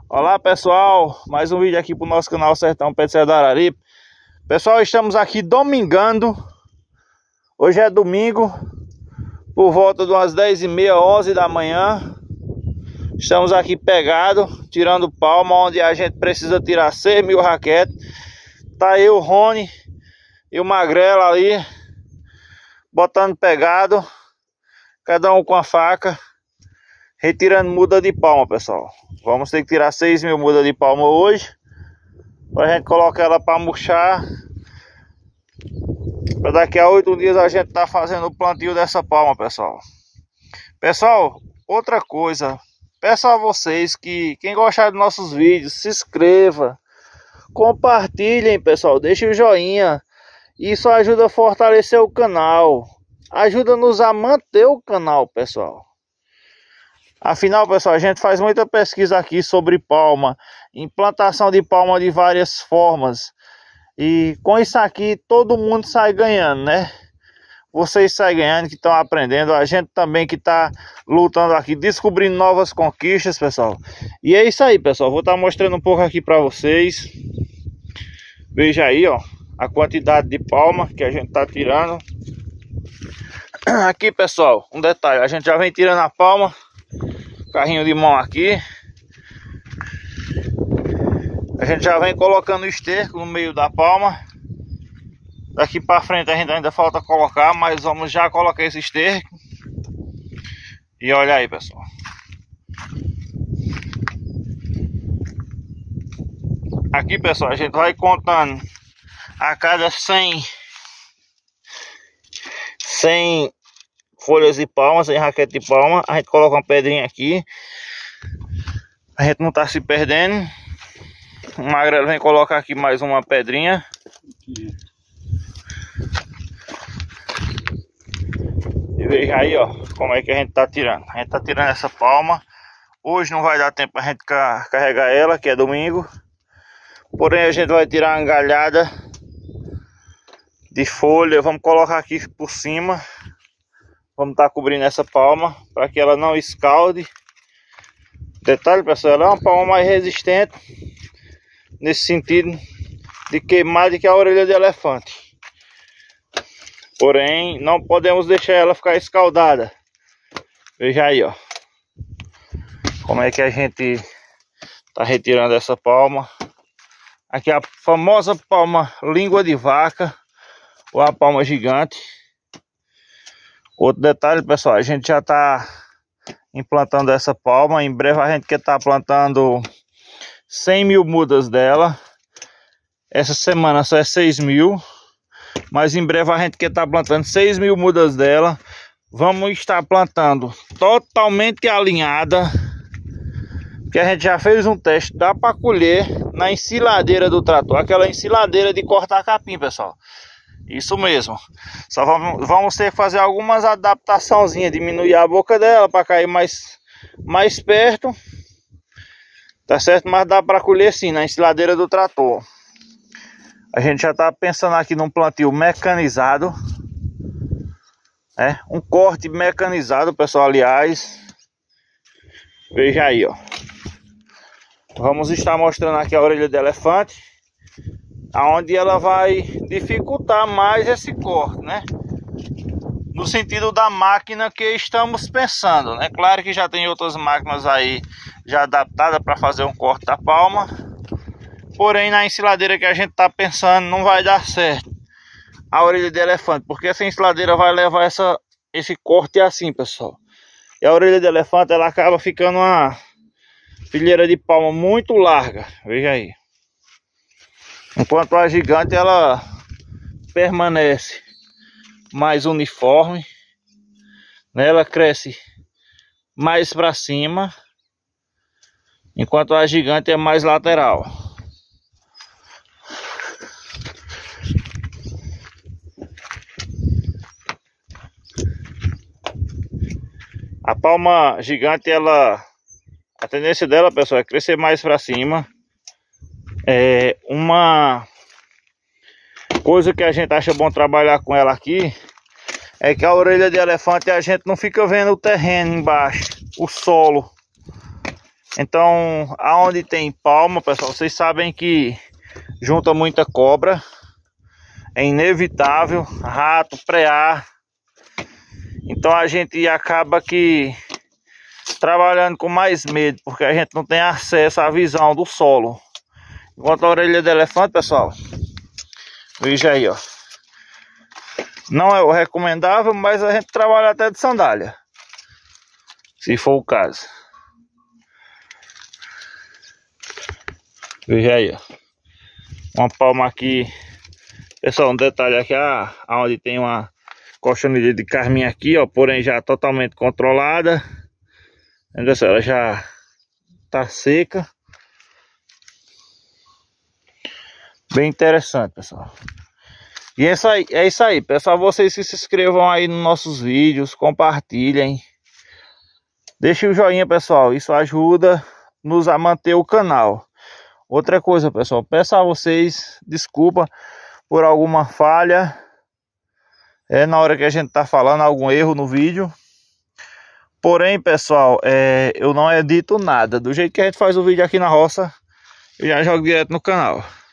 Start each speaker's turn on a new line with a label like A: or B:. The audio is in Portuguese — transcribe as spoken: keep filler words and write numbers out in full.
A: Olá pessoal, mais um vídeo aqui pro nosso canal Sertão Pet Céu do Araripe. Pessoal, estamos aqui domingando. Hoje é domingo, por volta de umas dez e meia, onze da manhã. Estamos aqui pegados, tirando palma, onde a gente precisa tirar seis mil raquetes. Tá eu, o Rony e o Magrelo ali, botando pegado, cada um com a faca, retirando muda de palma, pessoal. Vamos ter que tirar seis mil mudas de palma hoje, pra gente colocar ela para murchar, para daqui a oito dias a gente tá fazendo o plantio dessa palma, pessoal. Pessoal, outra coisa, peço a vocês que quem gostar dos nossos vídeos, se inscreva, compartilhem, pessoal, deixem o joinha. Isso ajuda a fortalecer o canal, ajuda-nos a manter o canal, pessoal. Afinal, pessoal, a gente faz muita pesquisa aqui sobre palma, implantação de palma de várias formas. E com isso aqui todo mundo sai ganhando, né? Vocês saem ganhando, que estão aprendendo. A gente também que está lutando aqui, descobrindo novas conquistas, pessoal. E é isso aí, pessoal. Vou estar mostrando um pouco aqui para vocês. Veja aí, ó, a quantidade de palma que a gente está tirando. Aqui, pessoal, um detalhe. A gente já vem tirando a palma. Carrinho de mão aqui. A gente já vem colocando o esterco no meio da palma. Daqui para frente a gente ainda falta colocar, mas vamos já colocar esse esterco. E olha aí, pessoal. Aqui, pessoal, a gente vai contando a cada cem cem folhas de palma, sem raquete de palma, a gente coloca uma pedrinha aqui, a gente não tá se perdendo. O Magrelo vem colocar aqui mais uma pedrinha. E veja aí, ó, como é que a gente tá tirando. A gente tá tirando essa palma. Hoje não vai dar tempo pra gente carregar ela, que é domingo. Porém a gente vai tirar uma galhada de folha. Vamos colocar aqui por cima. Vamos estar cobrindo essa palma para que ela não escalde. Detalhe, pessoal, ela é uma palma mais resistente nesse sentido de queimar do que a orelha de elefante. Porém, não podemos deixar ela ficar escaldada. Veja aí, ó, como é que a gente está retirando essa palma. Aqui a famosa palma língua de vaca, ou a palma gigante. Outro detalhe, pessoal, a gente já está implantando essa palma. Em breve a gente quer estar plantando cem mil mudas dela. Essa semana só é seis mil, mas em breve a gente quer estar plantando seis mil mudas dela. Vamos estar plantando totalmente alinhada, que a gente já fez um teste, dá para colher na ensiladeira do trator, aquela ensiladeira de cortar capim, pessoal. Isso mesmo. Só vamos, vamos ter que fazer algumas adaptaçãozinhas, diminuir a boca dela para cair mais, mais perto. Tá certo? Mas dá para colher sim na ensiladeira do trator. A gente já tá pensando aqui num plantio mecanizado. É, um corte mecanizado, pessoal, aliás. Veja aí, ó. Vamos estar mostrando aqui a orelha de elefante, aonde ela vai dificultar mais esse corte, né? No sentido da máquina que estamos pensando, né? Claro que já tem outras máquinas aí já adaptadas para fazer um corte da palma. Porém, na ensiladeira que a gente está pensando, não vai dar certo a orelha de elefante, porque essa ensiladeira vai levar essa, esse corte assim, pessoal. E a orelha de elefante, ela acaba ficando uma fileira de palma muito larga. Veja aí. Enquanto a gigante ela permanece mais uniforme, né? Ela cresce mais para cima, enquanto a gigante é mais lateral. A palma gigante, ela, a tendência dela, pessoal, é crescer mais para cima. É uma coisa que a gente acha bom trabalhar com ela aqui é que a orelha de elefante a gente não fica vendo o terreno embaixo, o solo. Então, aonde tem palma, pessoal, vocês sabem que junta muita cobra. É inevitável, rato, preá. Então a gente acaba que trabalhando com mais medo, porque a gente não tem acesso à visão do solo. Enquanto a orelha de elefante, pessoal, veja aí, ó. Não é o recomendável, mas a gente trabalha até de sandália, se for o caso. Veja aí, ó. Uma palma aqui. Pessoal, um detalhe aqui, ah, onde tem uma cochonilha de carminha aqui, ó, porém já totalmente controlada. Ela já tá seca. Bem interessante, pessoal. E é isso aí, é isso aí, pessoal. Vocês que se inscrevam aí nos nossos vídeos, compartilhem. Deixem o joinha, pessoal. Isso ajuda-nos a manter o canal. Outra coisa, pessoal, peço a vocês desculpa por alguma falha. É na hora que a gente tá falando algum erro no vídeo. Porém, pessoal, é, eu não edito nada. Do jeito que a gente faz o vídeo aqui na roça, eu já jogo direto no canal.